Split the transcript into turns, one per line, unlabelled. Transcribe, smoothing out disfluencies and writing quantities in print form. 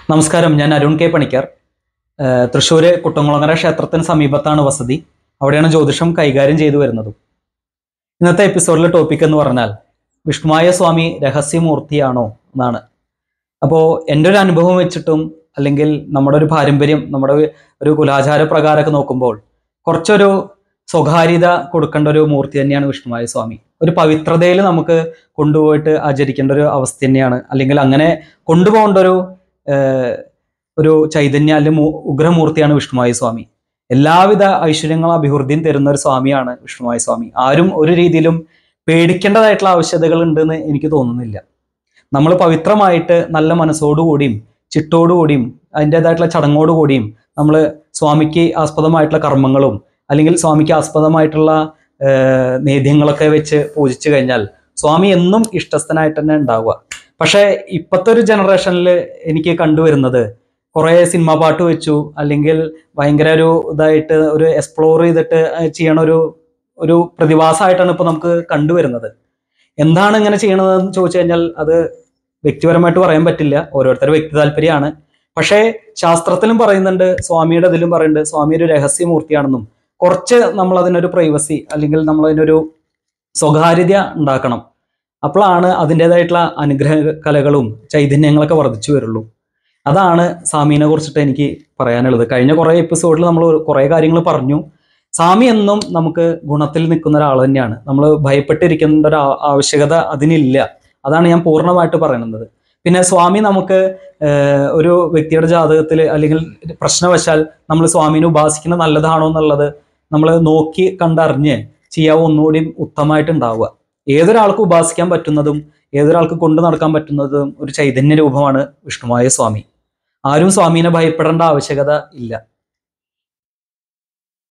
നമസ്കാരം, ഞാൻ അരുൺ കെ പണിക്കർ. തൃശ്ശൂര് കുട്ടംകുളങ്ങര ക്ഷേത്രത്തിന് സമീപത്താണ് വസതി. അവിടെയാണ് ജ്യോതിഷം കൈകാര്യം ചെയ്തു വരുന്നതും. ഇന്നത്തെ എപ്പിസോഡിലെ ടോപ്പിക് എന്ന് പറഞ്ഞാൽ വിഷ്ണുമായ സ്വാമി രഹസ്യമൂർത്തിയാണോ എന്നാണ്. അപ്പോൾ എൻ്റെ ഒരു അനുഭവം വെച്ചിട്ടും അല്ലെങ്കിൽ നമ്മുടെ ഒരു പാരമ്പര്യം, നമ്മുടെ ഒരു കുലാചാര പ്രകാരമൊക്കെ നോക്കുമ്പോൾ കുറച്ചൊരു സ്വകാര്യത കൊടുക്കേണ്ട ഒരു മൂർത്തി തന്നെയാണ് വിഷ്ണുമായ സ്വാമി. ഒരു പവിത്രതയിൽ നമുക്ക് കൊണ്ടുപോയിട്ട് ആചരിക്കേണ്ട ഒരു അവസ്ഥ തന്നെയാണ്, അല്ലെങ്കിൽ അങ്ങനെ കൊണ്ടുപോകേണ്ട ഒരു ചൈതന്യ അല്ലെങ്കിൽ ഉഗ്രമൂർത്തിയാണ് വിഷ്ണുമായ സ്വാമി. എല്ലാവിധ ഐശ്വര്യങ്ങളും അഭിവൃദ്ധിയും തരുന്ന ഒരു സ്വാമിയാണ് വിഷ്ണുമായ സ്വാമി. ആരും ഒരു രീതിയിലും പേടിക്കേണ്ടതായിട്ടുള്ള ആവശ്യതകൾ ഉണ്ടെന്ന് എനിക്ക് തോന്നുന്നില്ല. നമ്മൾ പവിത്രമായിട്ട് നല്ല മനസ്സോടുകൂടിയും ചിട്ടോടുകൂടിയും അതിൻ്റെതായിട്ടുള്ള ചടങ്ങോടുകൂടിയും നമ്മൾ സ്വാമിക്ക് ആസ്പദമായിട്ടുള്ള കർമ്മങ്ങളും അല്ലെങ്കിൽ സ്വാമിക്ക് ആസ്പദമായിട്ടുള്ള നേദ്യങ്ങളൊക്കെ വെച്ച് പൂജിച്ചു കഴിഞ്ഞാൽ സ്വാമി എന്നും ഇഷ്ടസ്ഥനായിട്ട് തന്നെ ഉണ്ടാവുക. പക്ഷേ ഇപ്പോഴത്തെ ഒരു ജനറേഷനിൽ എനിക്ക് കണ്ടുവരുന്നത് കുറേ സിനിമ പാട്ട് വെച്ചു അല്ലെങ്കിൽ ഭയങ്കര ഇതായിട്ട് ഒരു എക്സ്പ്ലോർ ചെയ്തിട്ട് ചെയ്യണ ഒരു പ്രതിഭാസമായിട്ടാണ് ഇപ്പോൾ നമുക്ക് കണ്ടുവരുന്നത്. എന്താണ് ഇങ്ങനെ ചെയ്യണതെന്ന് ചോദിച്ചു കഴിഞ്ഞാൽ അത് വ്യക്തിപരമായിട്ട് പറയാൻ പറ്റില്ല, ഓരോരുത്തരുടെ വ്യക്തി താല്പര്യമാണ്. പക്ഷേ ശാസ്ത്രത്തിലും പറയുന്നുണ്ട്, സ്വാമിയുടെ ഇതിലും പറയുന്നുണ്ട്, സ്വാമി ഒരു രഹസ്യമൂർത്തിയാണെന്നും കുറച്ച് നമ്മൾ അതിനൊരു പ്രൈവസി അല്ലെങ്കിൽ നമ്മൾ അതിനൊരു സ്വകാര്യത ഉണ്ടാക്കണം. അപ്പോഴാണ് അതിൻ്റെതായിട്ടുള്ള അനുഗ്രഹ കലകളും ചൈതന്യങ്ങളൊക്കെ വർദ്ധിച്ചു വരുള്ളൂ. അതാണ് സ്വാമീനെ കുറിച്ചിട്ട് എനിക്ക് പറയാനുള്ളത്. കഴിഞ്ഞ കുറേ എപ്പിസോഡിൽ നമ്മൾ കുറേ കാര്യങ്ങൾ പറഞ്ഞു. സ്വാമി എന്നും നമുക്ക് ഗുണത്തിൽ നിൽക്കുന്ന ഒരാൾ തന്നെയാണ്. നമ്മൾ ഭയപ്പെട്ടിരിക്കേണ്ട ഒരു ആവശ്യകത അതിനില്ല. അതാണ് ഞാൻ പൂർണ്ണമായിട്ട് പറയുന്നത്. പിന്നെ സ്വാമി നമുക്ക് ഒരു വ്യക്തിയുടെ ജാതകത്തിൽ അല്ലെങ്കിൽ പ്രശ്നവശാൽ നമ്മൾ സ്വാമിനെ ഉപാസിക്കുന്നത് നല്ലതാണോ എന്നുള്ളത് നമ്മൾ നോക്കി കണ്ടറിഞ്ഞ് ചെയ്യാവോ ഒന്നുകൂടി ഉത്തമമായിട്ടുണ്ടാവുക. ഏതൊരാൾക്ക് ഉപാസിക്കാൻ പറ്റുന്നതും ഏതൊരാൾക്ക് കൊണ്ടു നടക്കാൻ പറ്റുന്നതും ഒരു ചൈതന്യ രൂപമാണ് വിഷ്ണുമായ സ്വാമി. ആരും സ്വാമീനെ ഭയപ്പെടേണ്ട ആവശ്യകത ഇല്ല.